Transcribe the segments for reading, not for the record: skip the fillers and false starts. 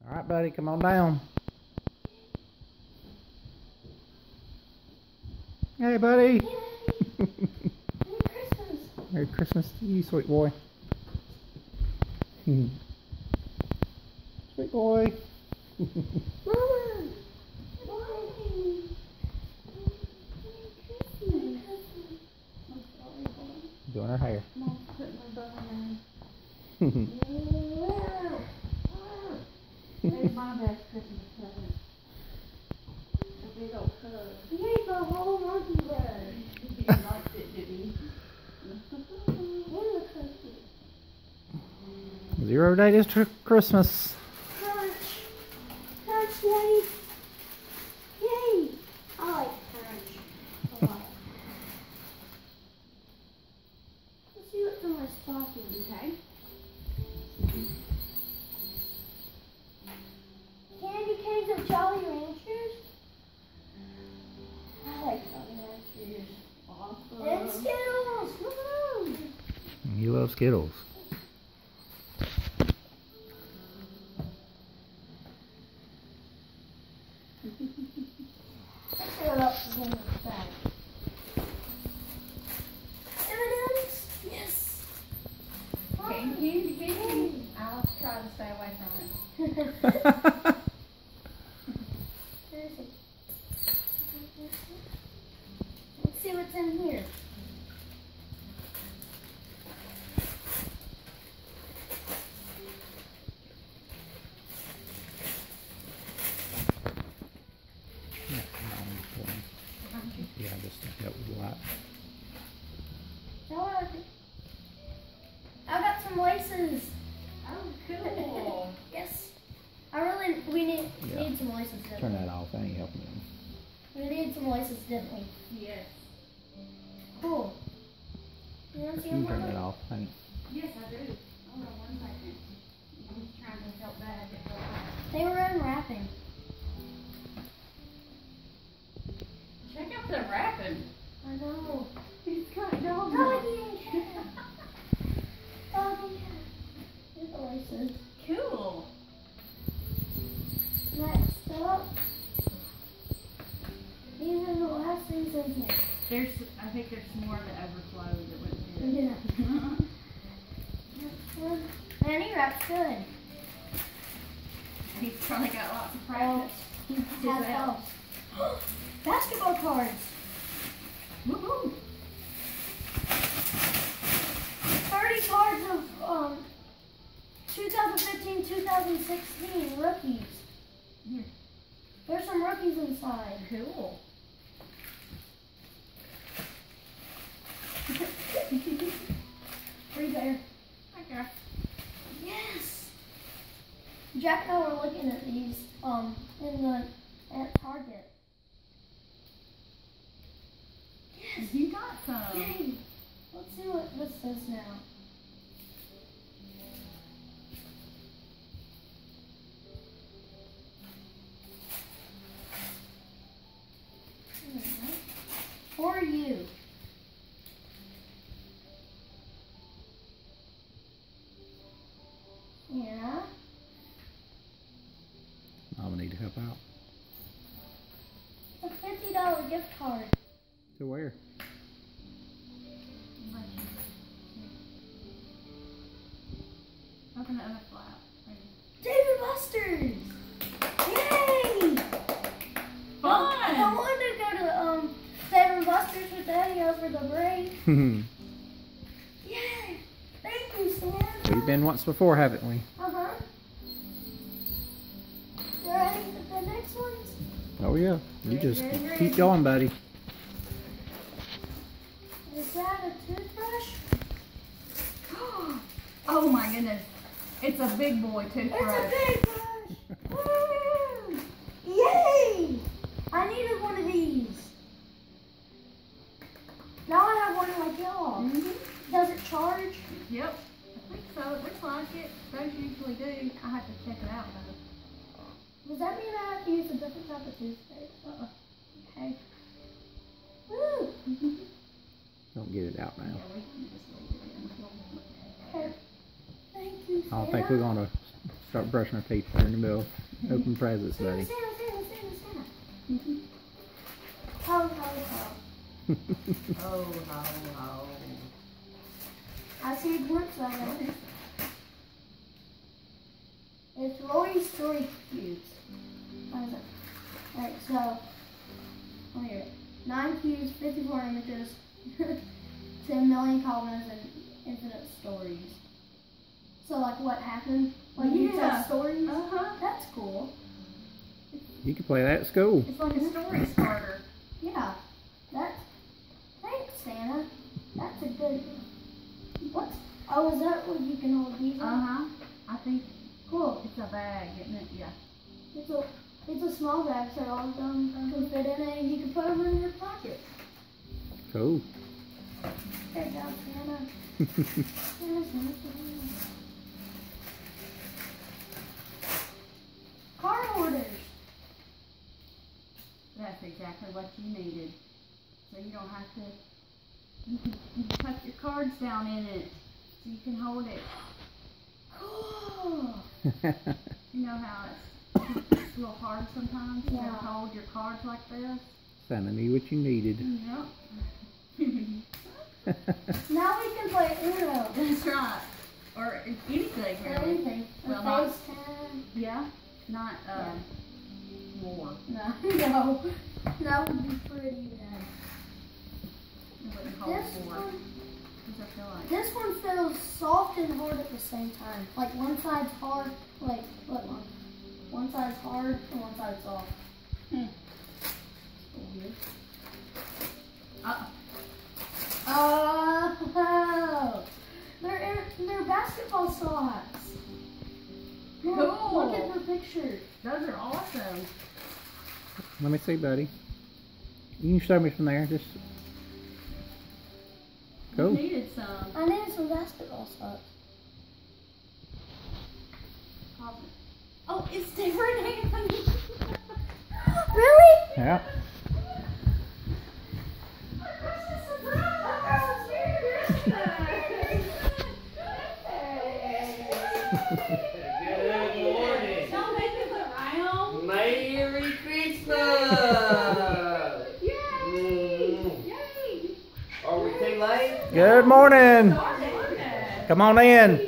All right, buddy, come on down. Hey, buddy. Merry Christmas. Merry Christmas to you, sweet boy. Sweet boy. Mama. Doing her hair. Mom's putting my bow in. There's my best Christmas present. A big old hug. He ate the whole monkey bird. He liked it, did he? What a cookie. 0 days to Christmas. Crunch. Crunch, Daddy. Yay. I like crunch a lot. Let's see what's in my stocking, okay? Candy canes of Jolly Ranchers. I like Jolly Ranchers. Awesome. And Skittles. Woo! You love Skittles. Let's see what else is in this bag. M&M's. Yes. Candy. I'll try to stay away from it. Where is it? Let's see what's in here. Yeah, just that was a lot. I got some laces. Oh, cool. Yes. We need some laces, didn't Turn that off. That ain't helping me. we? We need some laces, didn't we? Yes. Cool. You want to see You them? turn that off, honey. Yes, I do. Hold on 1 second. I'm just trying to help Dad get going. They were unwrapping. Check out the wrapping. I know. He's got dog. Doggy. Doggy. Here's the laces. Cool. Next up, these are the last things in here. I think there's some more that overflow that wouldn't do it. Yeah. Next one. Man, he wraps good. He's probably got lots of practice. He His has elf. elves. Basketball cards. Woohoo! 30 cards of 2015, 2016 rookies. Here. There's some rookies inside. Cool. Free bear. Okay. Yes. Jack and I were looking at these at Target. Yes. You got some. Yay. Let's see what this says now. Alright. For you. Yeah. Mama need to help out. A $50 gift card. To where? Open the other flap. David Buster's! Yay! Fun! I wanted to go to David Buster's with Daddy over the break. Yay! Thank you, Sam. We've been once before, haven't we? Uh-huh. You ready for the next ones? Oh yeah. You just Ready. keep going, buddy. Is that a toothbrush? Oh my goodness. It's a big boy toothbrush. It's a big brush! Woo! Yay! I needed one of these. Now I have one like y'all. Does it charge? Yep. I think so. It looks like it. Those usually do. I have to check it out though. Does that mean I have to use a different type of toothpaste? Okay. Woo! Don't get it out now. Yeah, we can just leave it in. Okay. Thank you, I don't Santa. think we're gonna Start brushing our teeth there in the middle. Open presents, Santa, buddy. Santa, Santa, Santa, Santa. Mm-hmm. Ho, ho, ho. Oh, ho, ho. I see a glimpse of it. It's Roy's Story Cubes. What is it? Alright, so, oh here. 9 cubes, 54 images, 10 million comments, and infinite stories. So, like, what happened? Like, you tell Yeah. stories? Uh-huh. That's cool. You can play that at school. It's like a story starter. Yeah. That's, thanks, Santa. That's a good, what? Oh, is that what you can hold these in? Uh-huh. I think Cool. it's a bag, isn't it? Yeah. It's a small bag, so all of them can fit in it, and you can put them in your pocket. Cool. Good job, Santa. Santa, Santa, Santa. Car orders. That's exactly what you needed. So you don't have to, you can tuck your cards down in it so you can hold it. Cool. You know how it's a little hard sometimes to Yeah. hold your cards like this? Santa knew what you needed. Yep. Now we can play Uno. That's right. Or anything Or really. anything. Or Well, not- FaceTime. Yeah. Not more. No, no. That would be pretty bad. It wouldn't hold This more. one, Does that feel like? this one feels soft and hard at the same time. Like one side's hard, like look, one side's hard and one side's soft. Hmm. Weird. Uh-oh. Oh, they're basketball socks. Look, Cool. Look at the picture. Those are awesome. Let me see, buddy. You can show me from there. Just You cool. needed some. I need some basketball socks. Oh, it's different. Really? Yeah. Good morning. Don't make me put around. Merry Christmas. Yay! Are we too late? Good morning. Come on in.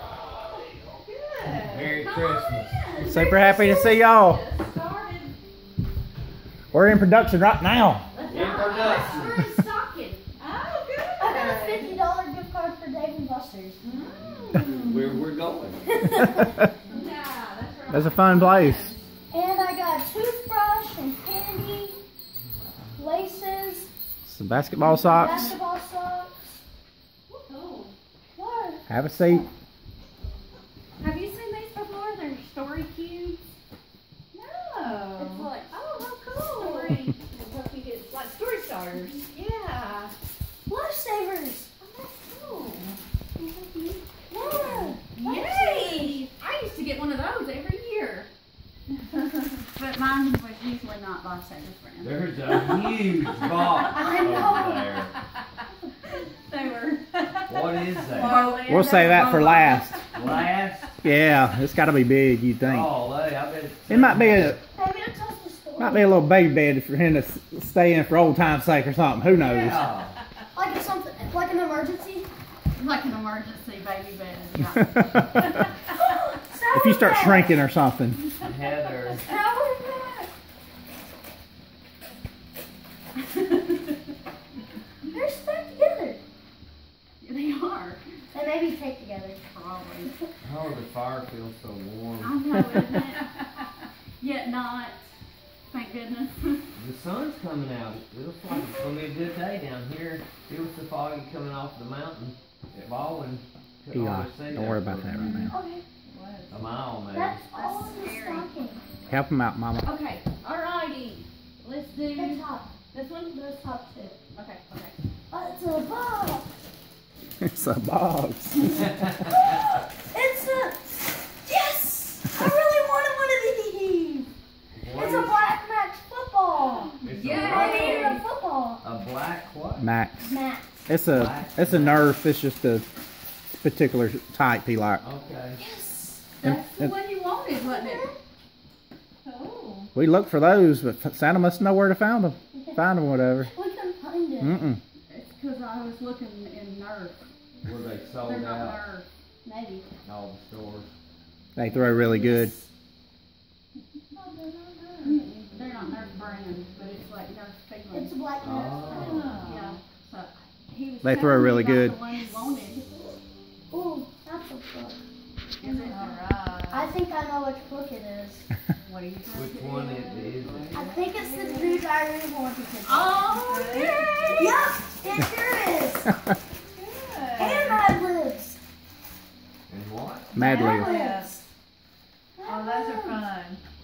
Merry Christmas. Super happy to see y'all. Started. We're in production right now. Introduction. We're in stocking. Oh, good. I got a $50 gift card for Dave and Buster's. Where we're going. Yeah, that's right. That's a fun place. And I got a toothbrush and candy, laces, Some basketball socks. basketball socks. Cool. What? Have a seat. Have you seen these before? They're story cubes. No. It's like, Oh, how cool. Story. It's like story starters. Yeah. lifesavers. Oh, that's cool. Yeah. Yay! I used to get one of those every year. But mine was usually not Lifesavers brand. There's a huge box I over know. there. They were. What is that? We'll say that for last. Last? Yeah, it's got to be big. You think? Oh, hey, I bet it's... It might be a Baby, don't touch the store. might be a little baby bed for him to stay in for old time's sake or something. Who knows? Yeah. Like it's something, like an emergency. Like an emergency baby bed. Yeah. If you start shrinking or something. Heather. How is that? They're stuck together. They are. They may be taped together. Probably. Oh, the fire feels so warm. I know, isn't it? Yet not. Thank goodness. The sun's coming out. It looks like it's going to be a good day down here. It was so foggy coming off the mountain at Baldwin. Couldn't Eli, hardly see don't worry there about for that right now. Okay. A mile, maybe. That's all in the scary. stocking. Help him out, Mama. Okay. Alrighty. Let's The do top. this one. Those top two. Okay. Okay. It's a box. It's a box. It's a. Yes! I really wanted one of these. What It's a is- Black Max football. It's Yay! I a, needed a football. a black what? Max. Max. It's a Nerf. It's just a particular type he likes. Okay. Yes. That's the And- one you wanted, wasn't it? Oh. We looked for those, but Santa must know where to find them. Find them, whatever. We couldn't find it. Mm-mm. It's because I was looking in Nerf. Were they sold They're not out? Nerf. Maybe. All the stores. They throw really good. They're not Nerf brand, but it's like Nerf Figment. It's a black Oh. nose. Yeah. So he was They throw telling me really about good. The one he wanted. Ooh, that's a book. Is it? Alright. I think I know which book it is. What do you think? Which one is it? I think it's the New Diary of Wanted. Oh, yeah. Yep, it sure is. Good. And Mad Libs. And what? Mad Mad Lib. Libs. Oh, those are fun.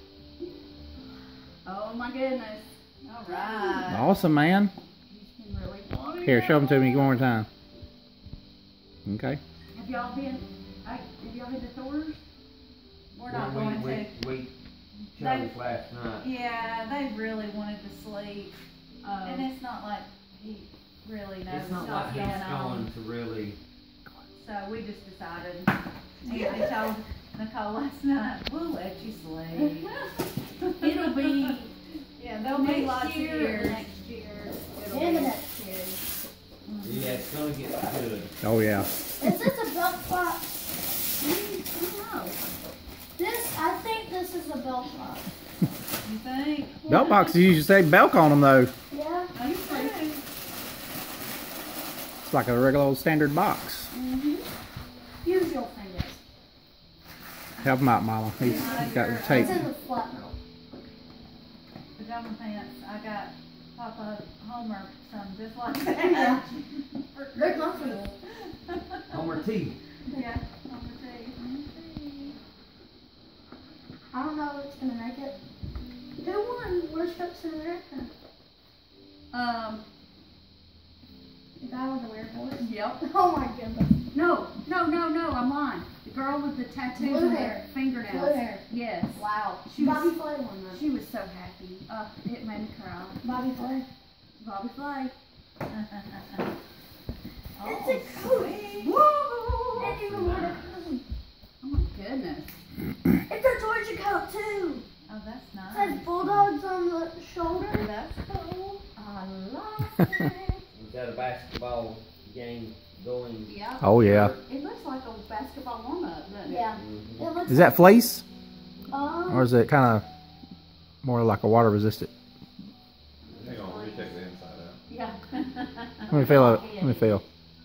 Oh my goodness. Alright. Awesome, man. You really want it. Here, show them to me one more time. Okay. Have y'all been to Thor's? We're not Well, going we to. chose They- last night. Yeah, they really wanted to sleep. And it's not like he really knows It's not what's like going he's on. going to really. So we just decided. Anthony told Nicole last night, we'll let you sleep. It'll be Yeah, there'll be next lots year, of years. next year. It'll And the be- next year. Yeah, it's gonna get good. Oh, yeah. Is this a belt box? No. This, I think this is a belt box. You think? Belt boxes usually say Belk on them, though. Yeah. You think? It's like a regular old standard box. Mm-hmm. Use your fingers. Help him out, Mama. He's got the tape. It's in the flat note. Pajama pants. I got Papa Homer some just like Yeah. that. They're comfortable. Homer T. Yeah. Homer tea. I don't know if it's gonna make it. Who won Worst Cups in America? The guy with the weird voice? Yep. Oh my goodness. No, I'm lying. The girl with the tattoos Blue on hair. her fingernails. Blue hair. Yes. Wow. She was- Bobby Flay won that. She was so happy. It made me cry. Bobby Flay. Bobby Flay. It's a coat. Woo! And even more than coat. Oh my goodness. It's a Georgia coat too. Oh, that's It nice. says Bulldogs on the shoulder. That's cool. I like it. We've got a basketball game going. Yeah. Oh, yeah. It looks like a basketball warm-up, doesn't it? Yeah. Mhm. It looks Is that fleece? like, Or is it kind of more like a water resistant? Hang on, let me check the inside out. Yeah. Let me feel it. Let me feel.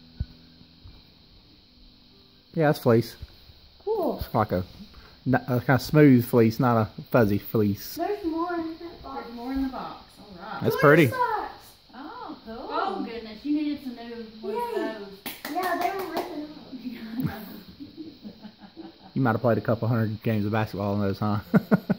Yeah, it's fleece. cool. It's like a kind of smooth fleece, not a fuzzy fleece. There's more in that box. There's more in the box. All right. That's Look pretty. at the socks. Oh, cool. Oh, goodness. You needed some new ones of Yay. those. Yeah, they were ripping up. You might have played a couple hundred games of basketball in those, huh?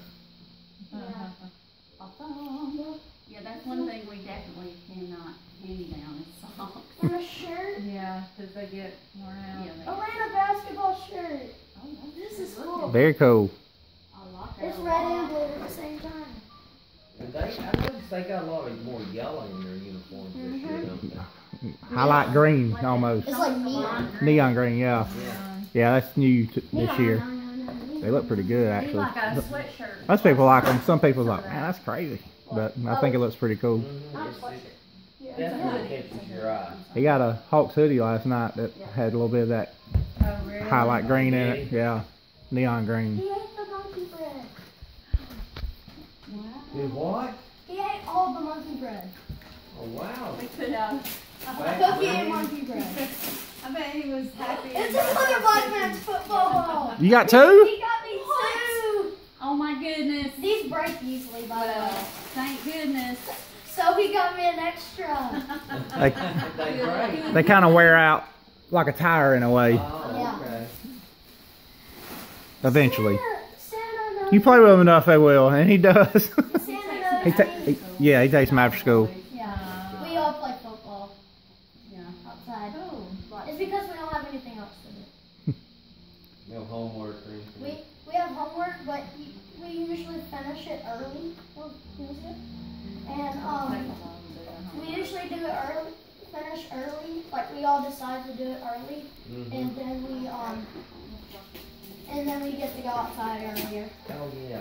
Awesome. Yeah, that's one thing we definitely cannot hand down is socks. And a shirt. Yeah, because they get worn out. Yeah, Atlanta basketball shirt. oh, This is cool. Very cool. I like that It's a red lot. and blue at the same time. And I noticed they got a lot of more yellow in their uniforms this year, don't they? Highlight green, almost. It's like neon. Neon green, yeah. Yeah. Yeah, that's new this Neon, year. neon. They look pretty good, Be actually. like a sweatshirt. Most people like them. Some people like, man, that's crazy. But I think it looks pretty cool. Mhm. Not a It's- sweatshirt. it Definitely catches your eye. He got a Hawks hoodie last night that had a little bit of that Oh, really? highlight green in it. Yeah, neon green. He ate the monkey bread. Wow. Did what? He ate all the monkey bread. Oh wow. We could have. Cookie and monkey bread. I bet he was happy. It's another Black Man's football ball. You got two? He got me two. Oh my goodness. These break easily, by the Well, way. thank goodness. So he got me an extra. They, They break. they kind of wear out like a tire in a way, Oh, okay. eventually. Santa knows. You play with him enough, they will, and he does. Santa knows me. Yeah, he takes them after school. Yeah. We all play football Yeah. outside. Oh, It's because we don't have anything else to do. No homework or anything. We have homework, but we usually finish it early. Well, feels good. And we usually do it early, finish early. Like we all decide to do it early, Mhm. and then And then we get to go outside earlier. Oh, yeah.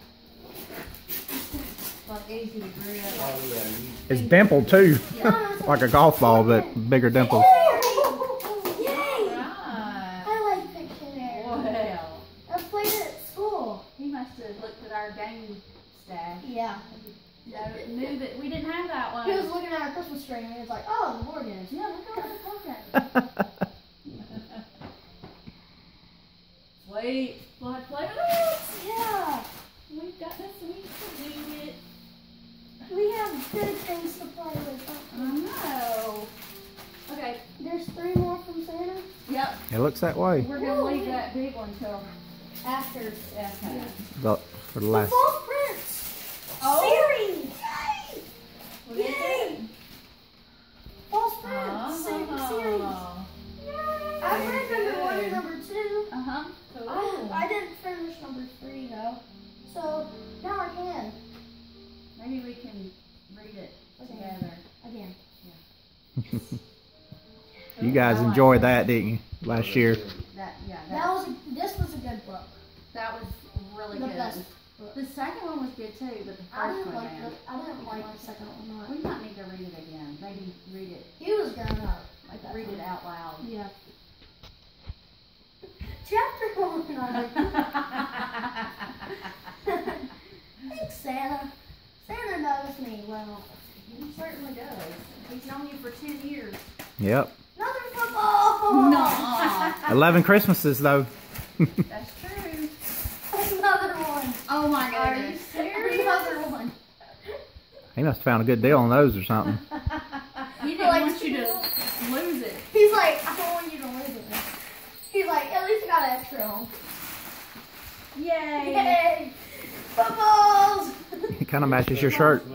Like easy to grip. Oh, yeah. It's dimpled too. Yeah. Like a golf ball, but bigger dimples. Yay! Right. I like Pictionary. Well, I played it at school. he must have looked at our game stash. Yeah. Knew that we didn't have that one. He was looking at our Christmas tree and he was like, oh, the board games. Yeah, look at the board games. Sweet. We'll have to play with it. Yeah. We've got this week to do it. We have good things to play with. I know. Okay. There's 3 more from Santa. Yep. It looks that way. We're gonna leave that big one till After. okay. For the The last. False Prince. Oh. Series. Yay! What is it? False Prince. Series. Oh. I read number 1 and number 2. Uh-huh. Cool. I didn't finish number 3 though. So now I can. Maybe we can read it together. Again. You guys enjoyed that, didn't you? Last year. This was a good book. That was really The good. best book. The second one was good too, but the I first didn't one, like man. I didn't like the second one much. We might need to read it again. Maybe read it. He was grown up. Like that Read it one. out loud. Yeah. Chapter 1. Thanks, Santa. Santa knows me well. He certainly does. He's known you for 10 years. Yep. Another football. No. 11 Christmases though. That's true. Another one. Oh my Are you goodness. serious? Another one. He must have found a good deal on those or something. He didn't want you to lose it. He's like, I don't want you to lose it. He's like, at least I got an extra home. Yay. Yay! Footballs! It kind of matches your shirt.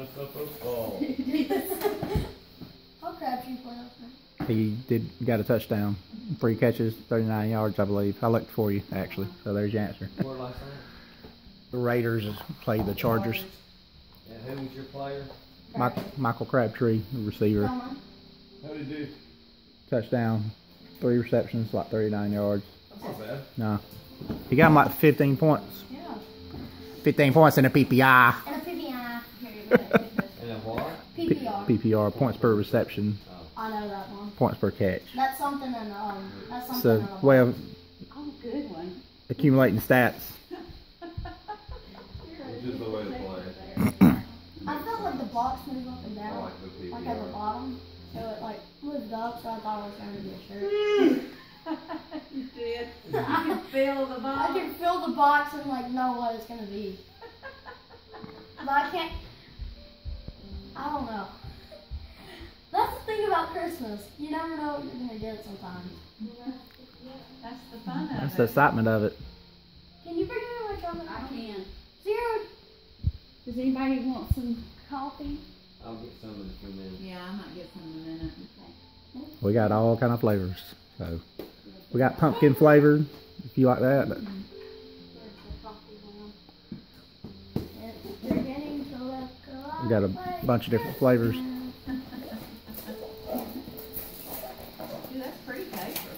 How Crabtree play with me? He got a touchdown. 3 catches, 39 yards, I believe. I looked for you, actually. So there's your answer. Where last night? The Raiders played the Chargers. And who was your player? Michael Crabtree, the receiver. Thelma. How did he do? Touchdown, 3 receptions, like 39 yards. That's not bad. No. He got him like 15 points. Yeah. 15 points in a PPI. And a PPR. And a what? PPR. PPR, points per reception, I know that one. points per catch. That's something in that's something So, in a way of Oh, good one. accumulating stats. It's just the way to play. I felt like the box moved up and I down. like the Like at the PPR. bottom. So it like moved up, so I thought it was gonna be a shirt. You did. You can feel the I ball. can feel the box and like know what it's gonna be. But I can't. I don't know. That's the thing about Christmas. You never know what you're gonna get sometimes. That's the fun of That's it. the excitement of it. Can you bring me my chocolate? I can. Zero. Does anybody want some coffee? I'll get some in a few minutes. Yeah, I might get some in a minute. We got all kind of flavors. So we got pumpkin flavored, if you like that. There's the coffee one. It's beginning to look a We got a lot bunch of different flavors. Dude, that's pretty paper.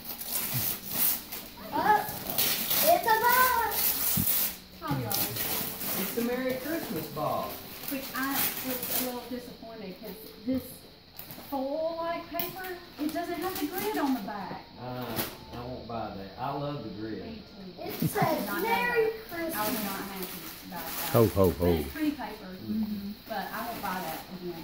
It's a box. Hobby Lobby. It's the Merry Christmas ball. Which I was a little disappointed because this foil-like paper, it doesn't have the grid on the back. I won't buy that. I love the grid. Me too. It says Merry I was Christmas. not happy about that. Ho, ho, But ho. it's pretty paper, but I won't buy that again.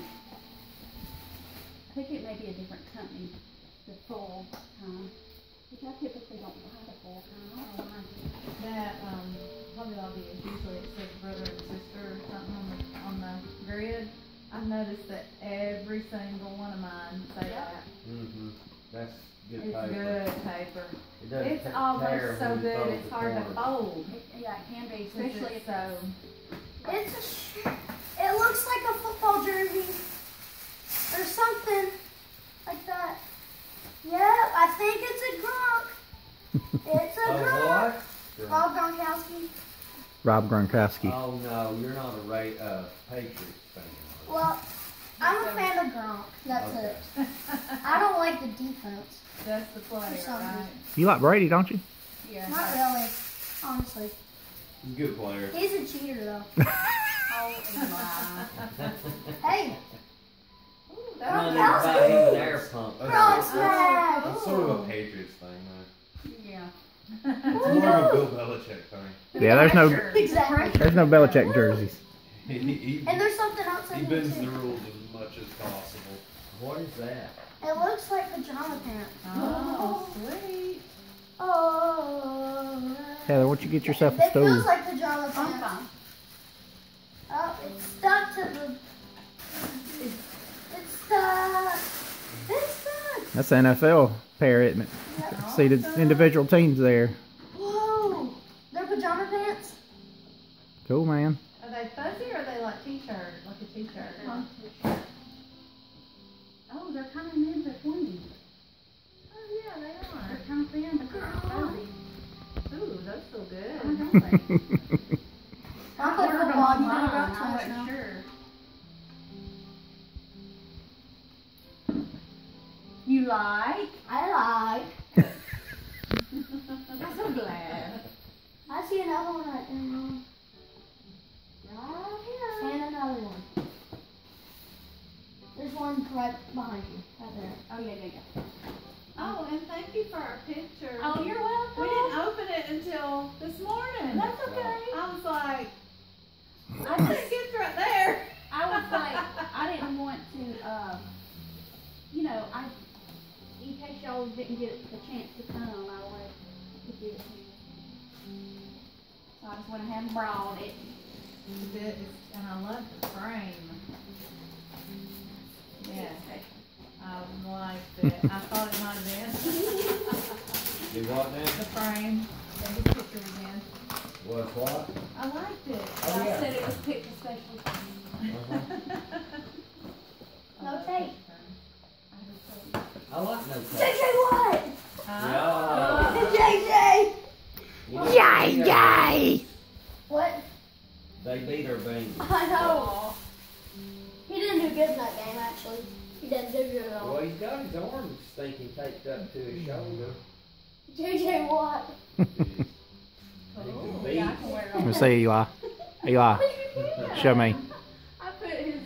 I think it may be a different company, the full kind, which I typically don't buy the full kind. I don't know why. That Hobby Lobby is usually it says brother and sister or something on the grid. I've noticed that every single one of mine say that. Mm-hmm. That's good It's paper. good paper. It doesn't It's tear almost so when you good fold it's the hard to corners. fold. Yeah, it can be, Especially especially if so. It's a it looks like a football jersey or something like that. Yep, I think it's a Gronk. It's a Gronk. what? Rob Gronkowski. Rob Gronkowski. Oh no, you're not a Patriots fan. Well, I'm a fan of Gronk. That's Okay. it. I don't like the defense. That's the player, For some right? reason. You like Brady, don't you? Yeah. Not really. Honestly. He's a good player. He's a cheater, though. Oh, my. Hey! Ooh, Running that's by good. him with air pump. Frog smash! That's sort of a Patriots thing, Yeah. though. It's more of a Bill Belichick thing. Yeah, there's no Exactly. there's no Belichick jerseys. He And there's something else in he here, bends the too. rules as much as possible. What is that? It looks like pajama pants. Oh, sweet. Oh. Heather, why don't you get yourself a It feels stool? like pajama I'm pants. fine. Oh, it's stuck to the. It's stuck. It's stuck. That's the NFL pair, isn't it? Yep. See the individual teams there. Whoa. They're pajama pants? Cool, man. Are they fuzzy or are they like t-shirt? Like a t-shirt? Oh, they're kind of in between. Oh yeah, they are. They're kind of thin, but they're fuzzy. Ooh, those feel good. I don't think. I put football on mine. mine. I wasn't sure. You like? I like. I'm so glad. I see another one right there. Right here. And another one. There's one right behind you. Right there. Oh, yeah. Oh, and thank you for our picture. Oh, you're welcome. We didn't open it until this morning. That's okay. I was like, I I just, think it's right there. I was like, I didn't want to, in case y'all didn't get the chance to come, I wanted to give it to you. So I just went ahead and brought it. And I love the frame. Yeah, I liked it. I thought it might have been Do what now? the frame that his picture was in. Was what? I liked it. Oh, I yeah. said it was picked especially for you. No tape. I like no tape. JJ what? Yeah. JJ! Yay! What? They beat her beans. I know. He didn't do good in that game, actually. He didn't do good at all. Well, he's got his arm stinking taped up to his shoulder. JJ Watt. Oh, yeah, I can wear it Let on. me see, Eli. Eli, show me. I put his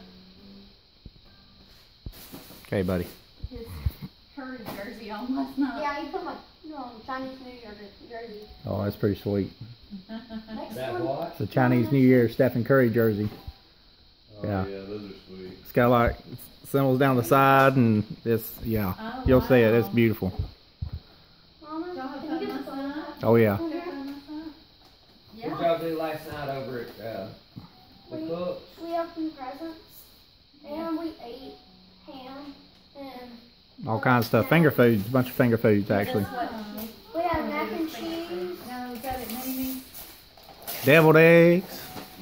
Okay, buddy. Curry jersey on last night. Yeah, you put my Chinese New Year jersey. Oh, that's pretty sweet. Next That one. what? It's a Chinese New Year Stephen Curry jersey. Oh, Yeah. yeah, those are sweet. It's got like symbols down the side, and it's yeah. Oh, You'll see it. It's wow. beautiful. Mama, Y'all have can fun you get last the phone night? out? Oh yeah. Y'all have fun last night? What y'all do last night over at the cook? We opened presents, and we ate ham, and All kinds of stuff. Finger foods. A bunch of finger foods actually. we had mac and cheese. No, is that at Mimi's? Deviled eggs.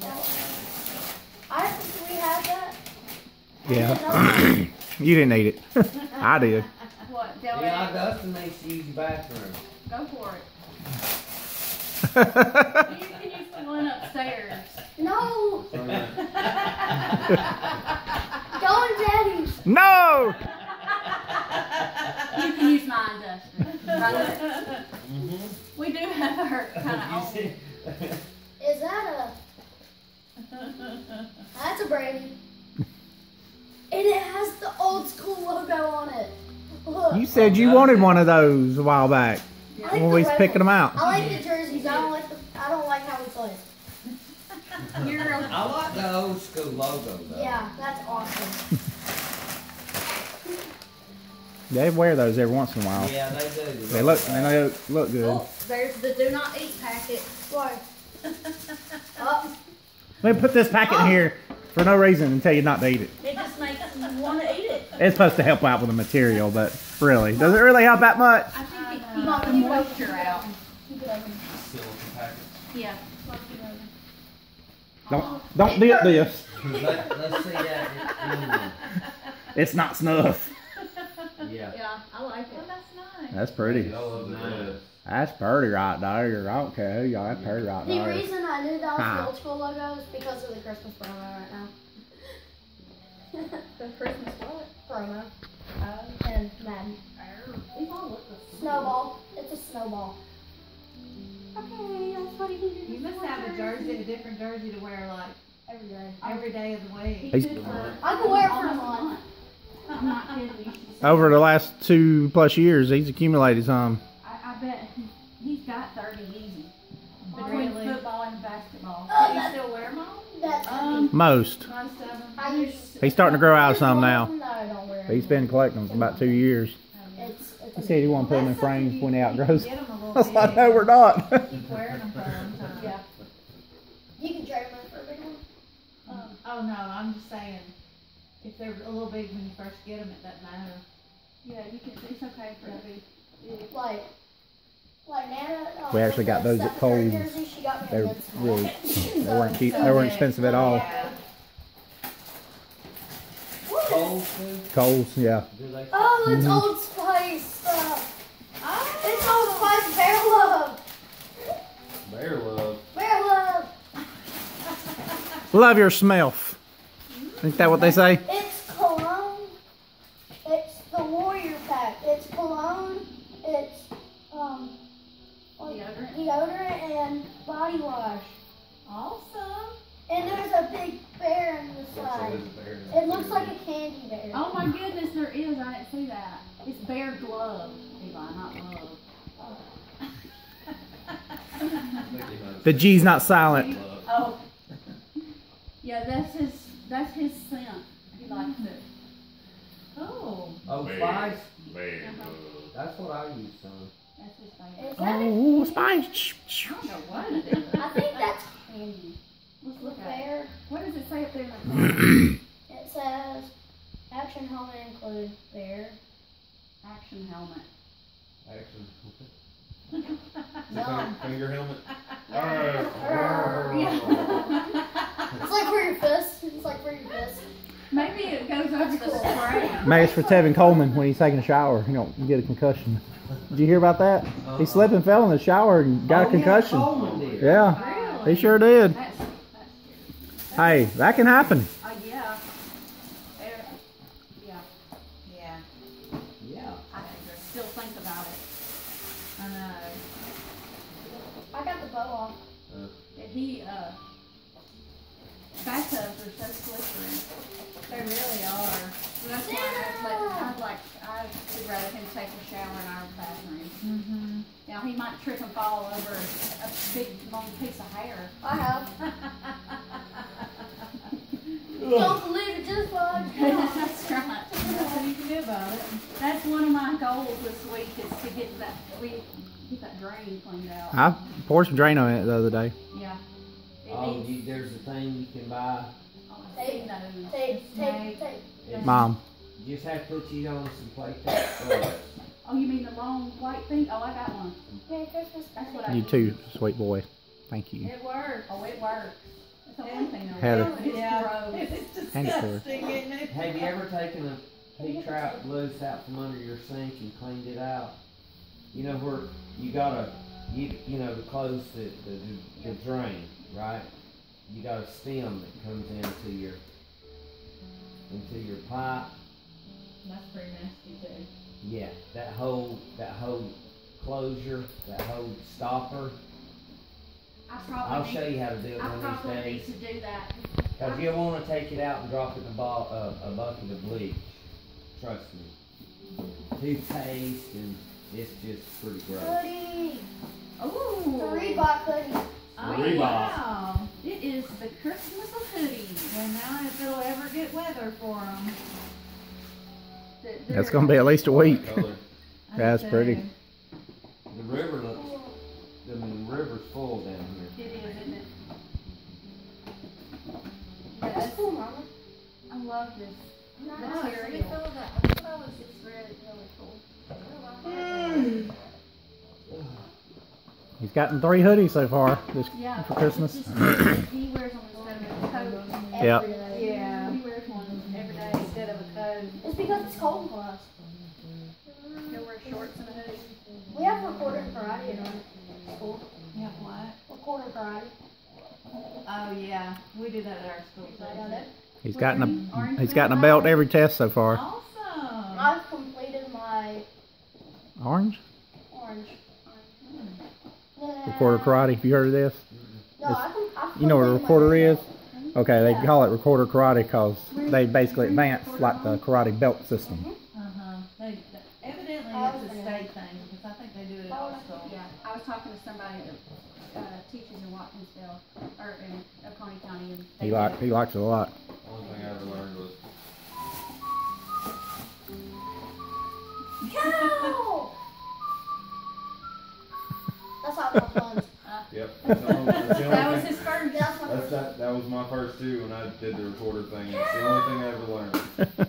I think we had that. Yeah. You didn't eat it. I did. What? Del Yeah, Rey? Dustin makes you use the bathroom. Go for it. You can use the one upstairs. No, So, yeah. go in Daddy's. No. You can use mine, Dustin. Right there. Mm-hmm. We do have our kind of own. Is that That's a Brady. And it has the old school logo on it. Look. You said you wanted one of those a while back I like when the we was red picking them one. out. I like the jerseys. I don't like how we play. You're a, I like the old school logo though. Yeah, that's awesome. They wear those every once in a while. Yeah, they do. They look good. oh, there's the do not eat packet. Why? Oh, Let me put this packet in here for no reason and tell you not to eat it. It just makes you want to eat it. It's supposed to help out with the material, but really, does it really help that much? I think it keeps the moisture out. keep it open. Silicone packets. Yeah. Don't dip this. Let's see that. It's not snuff. Yeah. Yeah, I like Well, it. that's nice. That's pretty. I love the dress. That's pretty right there. I don't care who y'all. That's pretty right The there. reason I knew that was Huh. the old school logo is because of the Christmas promo right now. The Christmas what? Promo. And Madden. These all look the same. Snowball. It's a snowball. Okay, that's what he needed. You must have a jersey, a different jersey to wear like Every day. every day of the week. He's- I could wear it for a Almost month. I'm not kidding you. She said- Over the last 2+ years, he's accumulated some. I bet he's got 30 easy. Between Really? football and basketball. Oh, Do you that's, still wear them all? that's Most. Most of them. I used. He's starting to grow out some now. No, I don't wear He's been collecting them for about 2 years. It's He said he wanted to put them in frames when he outgrows. Get them a I little was like, big. no, we're not. Keep wearing them for a long time. Yeah. You can trade them for a big one. Oh no, I'm just saying, if they're a little big when you first get them, it doesn't matter. Yeah, you can. It's okay for it to be. Like Nana. We actually got those at Kohl's. Jersey, she got me a They're good small. really, they weren't cheap. They weren't expensive at all. Yeah. Cold food, Kohl's, yeah. do they? Oh, it's Mhm. Old Spice stuff. Oh, It's Old Spice Bear Love. Bear love. Bear Love. Love your smell. Ain't that what they say? It's cologne. It's the Warrior Pack. It's cologne. It's like deodorant and body wash. awesome. And there's a big bear in the Looks like side. there's a bear in It looks like a candy bear. Oh my goodness, there is. I didn't see that. It's Bear Glove, Eli, not love. The G's not silent. Oh. Yeah, that's his scent. He likes it. Oh, Oh, Bear. spice? Bear Uh-huh. love. That's what I use, son. That's his favorite. Is that Oh, spice. I don't know what it is. I think that's candy. Let's The look at it. bear. What does it say up there in the corner? It says action helmet include bear. Action helmet. Action. No. Finger helmet. It's like for your fist. It's like for your fist. Maybe it goes over the spray. Maybe it's for Tevin Coleman when he's taking a shower. He don't get a concussion. Did you hear about that? He slipped and fell in the shower and got a concussion. Yeah, Coleman did. Yeah, Really? he sure did. That's Hey, that can happen. yeah. There, yeah. yeah, Yeah. I still think about it. I know. I got the bow off. That he bathtubs are so slippery. They really are. So that's why I would rather him take a shower in our bathroom. Mm-hmm. Now he might trip and fall over a big long piece of hair. I have. Don't believe it, just watch. That's right. Nothing you can do about it. That's one of my goals this week is to get that drain cleaned out. I poured some drain on it the other day. Yeah. It Oh, needs there's a thing you can buy. Tape. nose. Tape. It's- Mom, You just have to put you on some plate tape. Oh, you mean the long white thing? Oh, I got one. Merry Christmas. That's what I you use. too, sweet boy. Thank you. It works. Oh, it works. It's the only thing that Heather. works. It's gross. It's Hand it to her. disgusting, isn't it? Have you ever taken a pea trout loose out from under your sink and cleaned it out? You know where you gotta, you know, to close the drain, right? You got a stem that comes into your pipe. That's pretty nasty too. Yeah, that whole closure, that whole stopper. I I'll probably show need, you how to do it I one of probably these need days. to do that. Cause you'll want to take it out and drop it in a bucket of bleach. Trust me. Toothpaste and it's just pretty gross. Hoodie. Ooh. The Reebok hoodie. Oh, Reebok. wow. It is the Christmas of hoodies. Well, now if it'll ever get weather for them. That's gonna be at least a week. Color. That's pretty. The river looks, I mean, the river's full down here. It is, isn't it? That's Yes, cool, Mama. I love this. Material. It's really, really cool. He's gotten 3 hoodies so far this Yeah. for Christmas. He wears them instead of a coat. Yeah. Every day. Yeah. He wears one every day. Instead of a coat. It's because it's cold for us. He'll wear shorts and a hoodie. We have recorded Friday in our school. Yeah, what? Recorded Friday. Oh, yeah. We do that at our school too. I got it. He's gotten a belt every test so far. Awesome. I've completed my Orange? orange. Recorder karate. Have you heard of this? No, I You know what a put it in my recorder is? belt. Okay, they Yeah. call it recorder karate because they basically advance like the karate belt system. Evidently Oh, it's a yeah. state thing, because I think they do it at all schools. Yeah, I was talking to somebody that teaches in Watkinsville, or in Oconee County, and they He likes it a lot. Only thing I ever learned was Go! That's how it runs. yep. That's the only, that's the That only was thing. his first. That's my first. That was my first two when I did the recorder thing. It's the only thing I ever learned.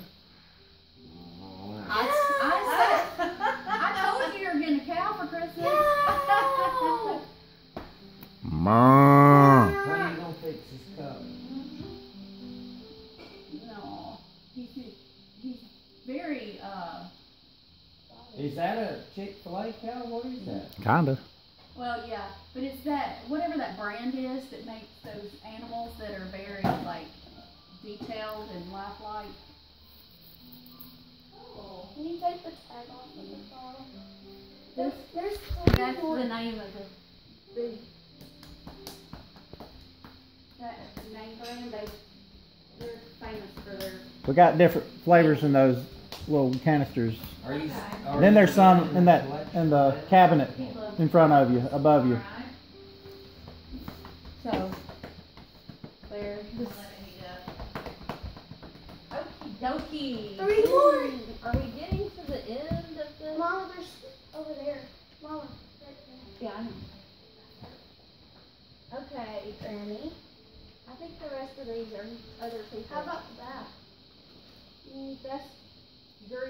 I told you you were getting a cow for Christmas. Go! Mom. How are you gonna fix this cup? No, he's very Is that a Chick-fil-A cow? What is that? Kinda. well, yeah, but it's that whatever that brand is that makes those animals that are very like detailed and lifelike. Can you take the tag off of the bottle? This, There's that's the name of the that name brand. They're famous for their. We got different flavors in those little canisters. Are you? Then there's some in the cabinet in front of you, above you. So there. Okie dokie. 3 more. Are we getting to the end of the? Mama, there's over there. Mama, right Yeah, I know. Okay, there. Granny. I think the rest of these are other people. How about that? That's Drew,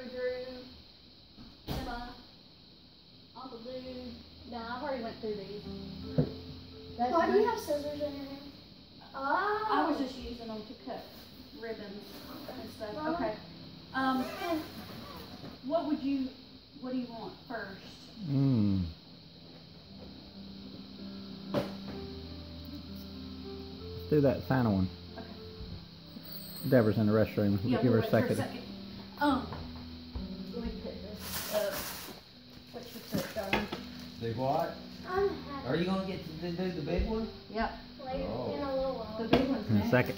Emma, Uncle Dude. No, I've already went through these. That's Why do you Drew. have scissors in your hand? Oh. I was just using them to cut ribbons and stuff. Mama. Okay. What do you want first? Mmm. Let's do that Santa one. Okay. Deborah's in the restroom. Yeah, Give her we'll a wait for second. Let me put this up. What's your foot, darling? Do what? I'm Are you gonna get to do the big one? Yep. later Oh. in a little while. The big one's In a next. second.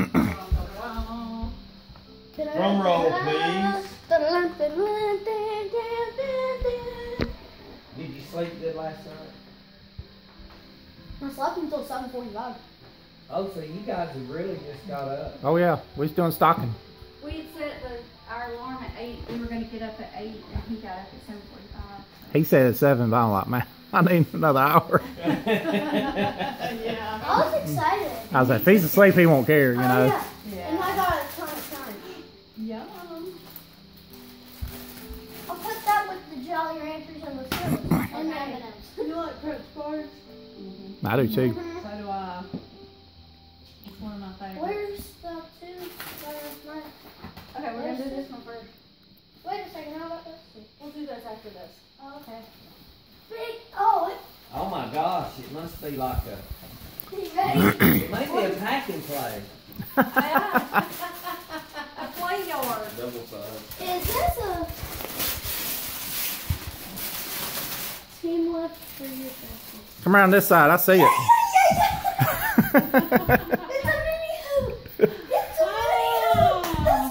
Drum roll, please. Did you sleep good last night? I slept until 7:45. Oh, so you guys have really just got up. Oh yeah, we was doing stocking. We had set our alarm at 8. We were going to get up at 8, and he got up at 7:45. He said at 7, but I'm like, man, I need another hour. Yeah. I was excited. I was like, if he's asleep, he won't care, you Oh, know. yeah. And I got a ton of time. Yum. I'll put that with the Jolly Ranchers and the Skittles and the M&M's. You like Crunch bars? I do too. So do I. It's one of my favorites. Where's the two? Where's mine? Okay, we're going to do this one first. Wait a second, how about this? We'll do this after this. Oh, okay. Big, oh, Oh my gosh, it must be like a. it's ready. It may be a packing play. A play yard. Double size. Is this a team lift for your person? Come around this side, I see it. It's a mini hoop. It's a mini hoop. That's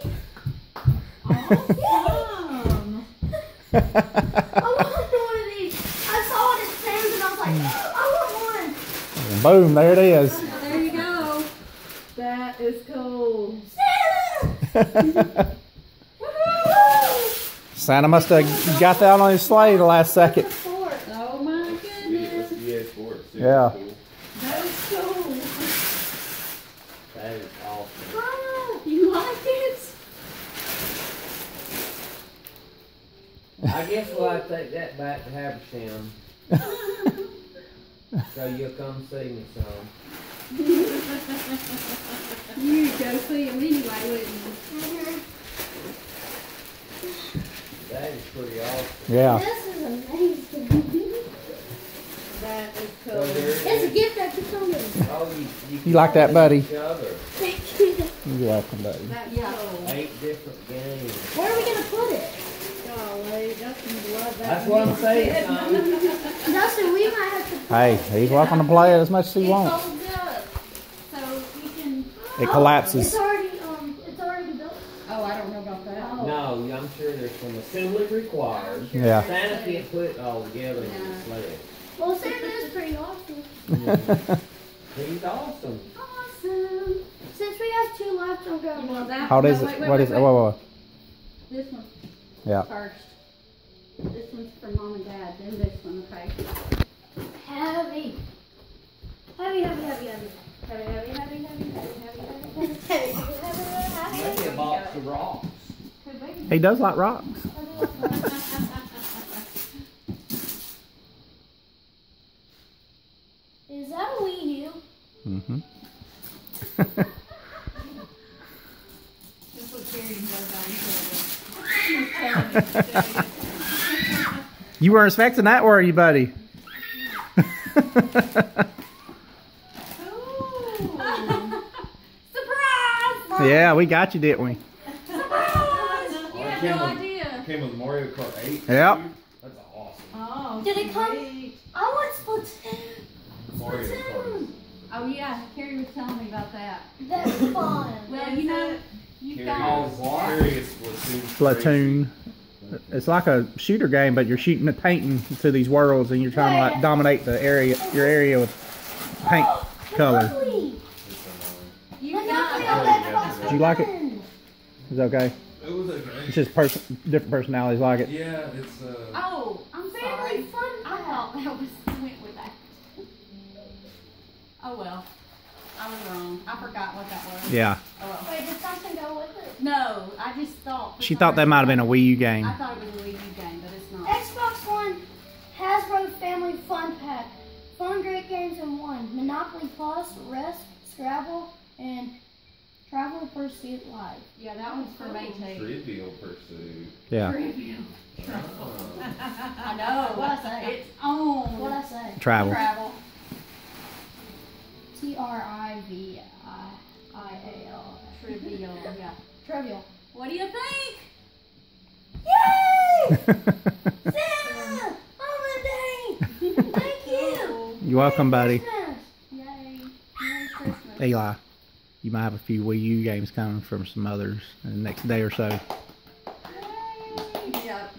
a mini Awesome. I want one of these. I saw it at Sam's and I was like, I want one. Boom, there it is. There you go. That is cool. Santa! Woohoo! Santa must have got that on his sleigh the last second. Oh my goodness. Yes, for it. Super Yeah. cool. That is cool. That is awesome. Mama! You like it? I guess we'll have to take that back to Habersham. So you'll come see me some. You'd go see him anyway, wouldn't you? That is pretty awesome. Yeah. This is amazing. That is So cool. there it It's a is. gift that you told me. Oh, You like that, buddy? Each other. Thank you. You're welcome, buddy. That's Yeah. cool. 8 different games. Where are we gonna put it? Go Golly, Justin loved that. That's what I'm saying, son. Justin, we might have to. Hey, he's welcome to play it as much as he It wants. folds up, so you can. It collapses. It's already built. Oh, I don't know about that. Oh. No, I'm sure there's some assembly required. Yeah. Santa can't put it all together in the sled. Well, Santa is pretty awesome. He's awesome. Awesome. Since we have 2 left, I'm You going. want that? How No, is wait, it? wait, What wait, is it? wait. Whoa. This one Yeah. first. This one's for mom and dad, then this one, okay? Heavy. Heavy, heavy, heavy, heavy. Heavy, heavy, heavy, heavy, heavy, heavy, heavy, heavy, Maybe a box of rocks. He does like rocks. Is that a Wii U? Mm-hmm. That's what Carrie does on You weren't expecting that, were you, buddy? Surprise! Yeah, we got you, didn't we? You had no idea. Came with Mario Kart 8. Yep. That's awesome. Oh, Did it come? sweet. I want Splatoon. Mario Kart. Oh yeah, Carrie was telling me about that. That's fun. Well, you know, you've got. Carrie is Splatoon. Splatoon. It's like a shooter game, but you're shooting and painting to these worlds, and you're trying to like dominate the area, your area with paint color. Lovely. You've Look got. how that Did you like it? It's okay. It was okay. It's just different personalities like it. Yeah, it's Oh, I'm Family sorry. fun I pack. thought that was went with that. Oh well, I was wrong. I forgot what that was. Yeah. Oh well. Wait, did something go with it? No, I just thought. for She some thought that reason might have been a Wii U game. I thought it was a Wii U game, but it's not. Xbox One Hasbro Family Fun Pack. Fun, great games in one. Monopoly Plus, Risk, Scrabble, and Travel Pursuit Live. Yeah, that one's for me too. Trivial Pursuit. Yeah. I know. What'd I say? It's on. What'd I say? Travel. Travel. Trivial. Trivial. Yeah. Trivial. What do you think? Yay! Santa! On the day! Thank you! You're welcome, buddy. Christmas. Yay! Merry Christmas. Eli, you might have a few Wii U games coming from some others in the next day or so. Yep.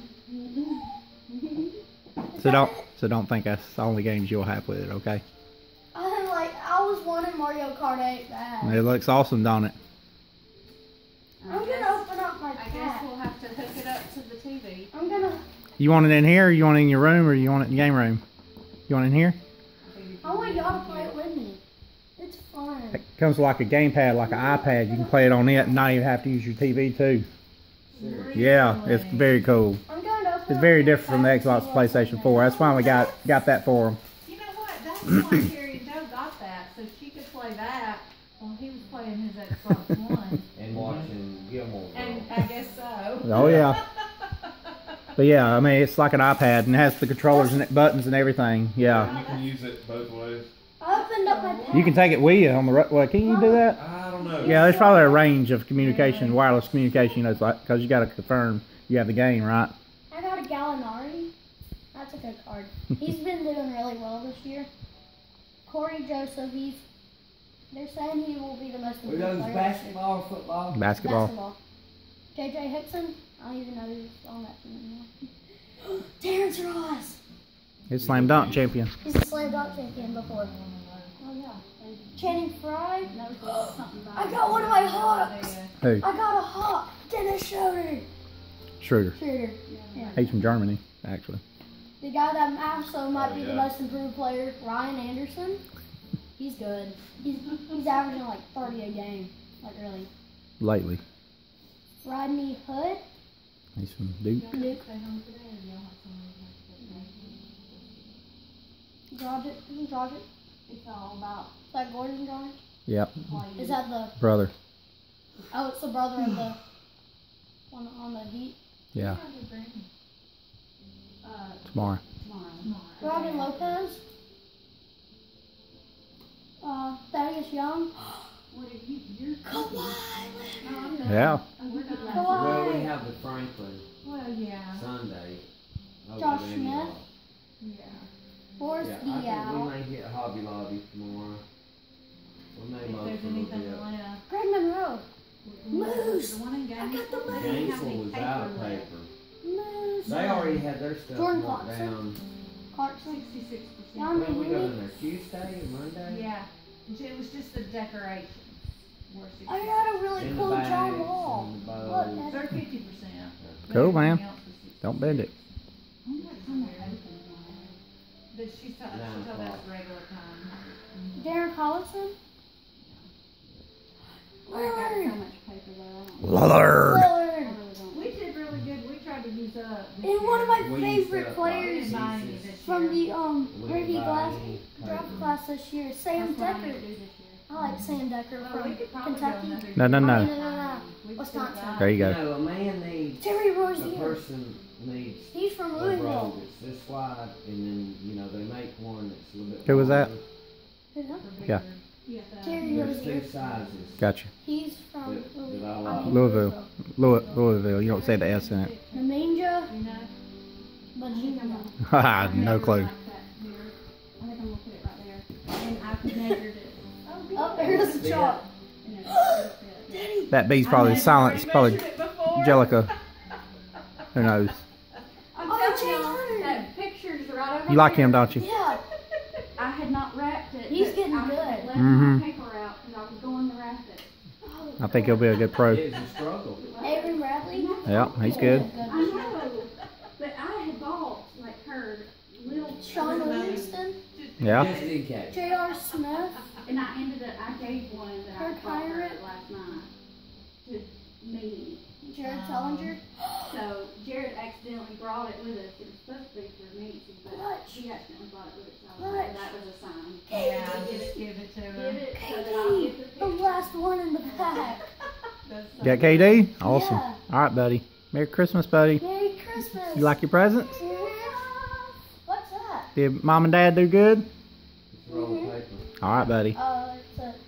So don't think that's the only games you'll have with it, okay? I was wanting Mario Kart 8 bad. It looks awesome, don't it? I'm gonna open up my I guess pack. we'll have to hook it up to the TV. I'm gonna. You want it in here, or you want it in your room, or you want it in the game room? You want it in here? I want y'all to play it with me. It's fun. It comes with like a gamepad, like an iPad. You can play it on it and not even have to use your TV too. Yeah, it's very cool. I'm going to open It's up very my different from the pack to Xbox see what's in PlayStation there. 4. That's why we got that for them. You know what? That's why Carrie Joe got that, so she could play that while he was playing his Xbox One. And watching Gilmore And Girls. I guess so. Oh yeah. But yeah, I mean it's like an iPad and it has the controllers and buttons and everything. Yeah. You can use it both ways. I opened up my pack. You can take it with you on the road. Well, can you do that? I don't know. Yeah, there's probably a range of communication, wireless communication. You know, it's like because you got to confirm you have the game, right? I got a Gallinari. That's a good card. He's been doing really well this year. Corey Joseph, they're saying he will be the most We improved got player basketball, football. Basketball. Basketball. JJ Hickson, I don't even know who's on that team anymore. Terrence Ross. It's slam dunk champion. He's a slam dunk champion before. Oh yeah. Channing Frye. No, something about I got one of my Hawks. Who? I got a Hawk. Dennis Schroeder. Schroeder. Schroeder. Yeah. He's from Germany, actually. The guy that also might be the yeah. most improved player, Ryan Anderson. He's good. He's averaging like 30 a game. Like really. Lately. Rodney Hood. He's from Duke. Luke. Drogic. It's all about. Is that Gordon Drogic? Yep. Is that the? Brother. Oh, it's the brother of the one on the Heat. Yeah. Tomorrow. Tomorrow. Robin Lopez. Thaddeus Young. What are you're Kawhi. Yeah. Oh, we're not Kawhi. Well, we have the Franklin. What Well, yeah. Sunday. over Josh at Smith? Amiloft. Yeah. Forrest Yeah, I think Diao. we may hit Hobby Lobby tomorrow. We may If look there's for a little anything bit. left. Greg Monroe. Moose. The one in I got the Gainesville. moose. They didn't have Gainesville any was out of left. paper. Moose. They already had their stuff Jordan marked Clarkson. down. Clarkson. 66%. Yeah, When we got Maybe. in there, Tuesday or Monday? Yeah. It was just the decorations. Were 66. I got a really In the cool bags John Wall. and the Look, bows. They're 50%. Cool, man. Everything else was 60. Don't bend it. But she thought that's regular time. Darren Collison. I got so Lillard. much paper though. Lillard. I Lillard. really don't. We did really good. We tried to use up. this And one of my year. We used favorite up, players We didn't buy any this from year. the We Ricky didn't buy Glass any draft paper. class this year, Sam That's what I'm Decker. gonna do this year. I like Sam Decker Well, we from could probably go Kentucky. another No, no, year. no. No. We could Wisconsin. buy- There you You go. know, a man needs, Terry a Rozier. person needs He's from a Louisville. robe that's this wide, and then, you know, they make one that's a little bit Who was that? longer. Who's that? for Yeah. bigger. Yeah. Terry There's Rozier. two sizes. Gotcha. He's from That- that I Louisville. like. Louisville. Louisville. You don't say the S in it. Nemanja You know? Bajima. Haha, no clue. Like that here. I think I'm gonna put it right there. And I measured it. Oh, there's the chalk. And it fit. Daddy. That bee's probably silent. It's probably Jellica. Who knows? I'm Oh, telling Jay you, Hunter. that picture's right over You like there. him, don't you? Yeah. I had not wrapped it. He's but getting I good. left Mhm. my paper out because I was going to wrap it. I think he'll be a good pro. It's a struggle. Avery Bradley. Yeah, he's good. I know, but I had bought like her little Sean Livingston. Yeah. Just in case. J.R. Smith. and I ended up I gave one that I Kirk bought her Heinrich. last night to me. Jared Tellinger. So Jared accidentally brought it with us. It was supposed to be for me, but What? she accidentally brought it with us. So What? that was a sign. Yeah, just give it to Give her. it so that I'll KD. get the The picture. last one in the pack. That's Got KD? Awesome. Yeah. All right, buddy. Merry Christmas, buddy. Merry Christmas. You like your presents? Yeah. What's that? Did mom and dad do good? It's a roll of paper. All right, buddy. It's a